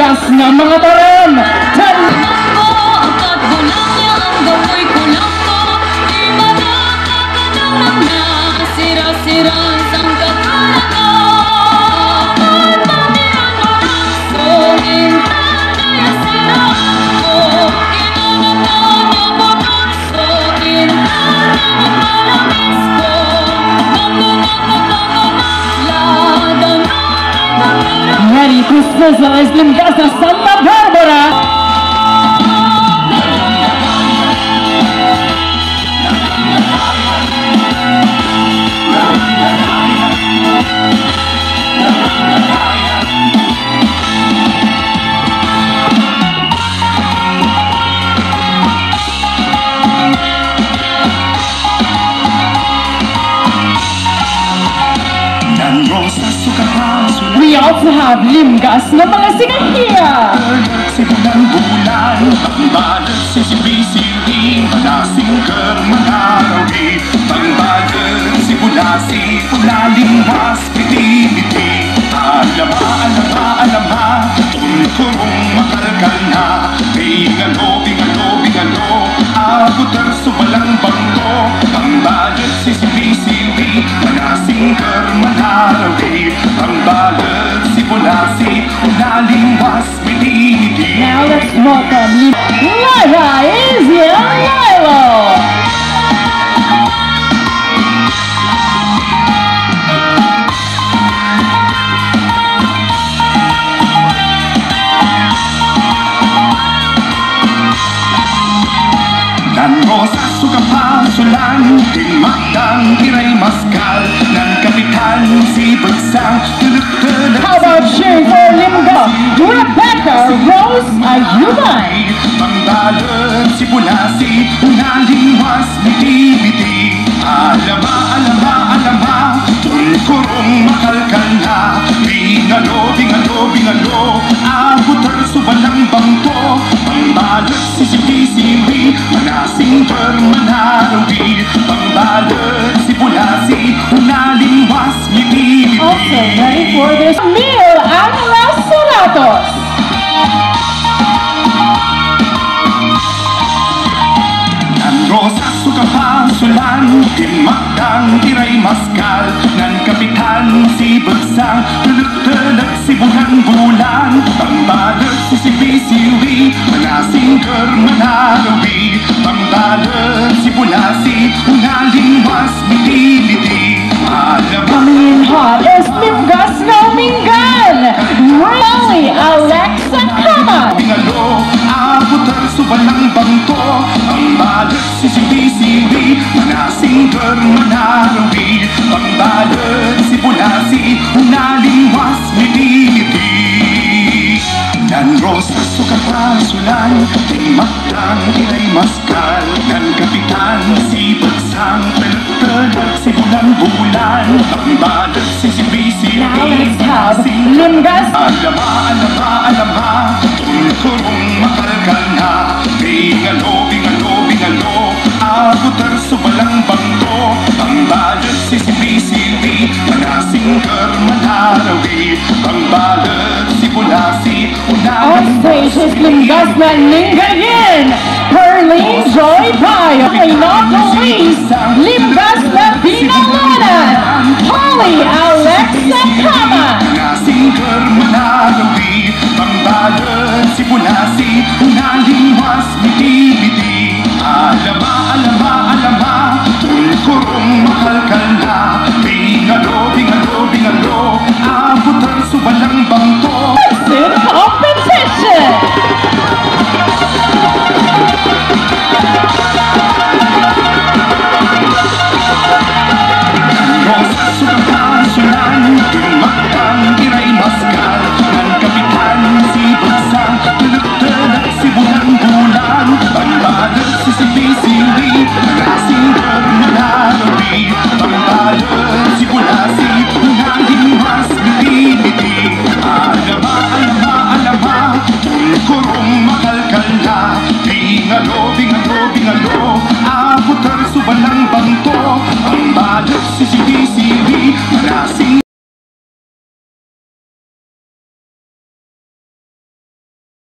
limgas ng mga taran. Merry Christmas sa limgas na Santa Barbara. We also have limgas na mga singahiya. Sibulan bulan, pangbalat sisibisiwi, manasingkar manarawi, pangbalat sibulasi, ulalimwas, biti-biti. Alama, tulkurong makalkal na, bingalo, abutar sumalang bangko, pangbalat sisibisiwi, manasingkar manarawi, pangbalat sibulasi, ulalimwas, biti-biti. Now let's welcome Laila Izzy Lilo. Rosa suka pasulan, tinmakdang tiray maskal, ng kapitan si Bagsang, tuluk-tuluk. How about cheering for limgas, Rebecca Rose Ayubay? Pangbalot si Bulasi, unalingwas, biti-biti. Alama, tulkurong makalkal na, bingalo, abutar subalang bangko, pangbalot si sibisiwi, manasingkar manarawi, pangbalot si Bulasi, unalingwas, biti-biti. Also ready for this meal ang Las Solatos. Rosa suka pasulan, tinmakdang tiray maskal, ng kapitan si Bagsang, tuluk-tuluk si bulan, pangbalot si sibisiwi, manasingkar manarawi, pangbalot si Bulasi, unalingwas, biti-biti. Coming in hot is limgas na Mingan, Riley Alexa Kama. Bingalo, abutar subalang bangko, pangbalot si sibisiwi, manasingkar manarawi, pangbalot si Bulasi, unalingwas, biti-biti. Nan Rosa suka pasulan, tinmakdang tiray maskal, ng kapitan si Bagsang, tuluk-tuluk si bulan, pangbalot si sibisiwi. Now let's have limgas. Alama, tulkurong makalkal na, bingalo, abutar subalang bangko, pangbalot si sibisiwi, manasingkar manarawi, pangbalot si Bulasi, On stage is limgas na Lingayen, Perlene Joy Bayo, and not the least, limgas na Binalanan, Holly Alexa Kama. manasingkar manarawi, pangbalot si Bulasi, unalingwas, biti-biti. Alama,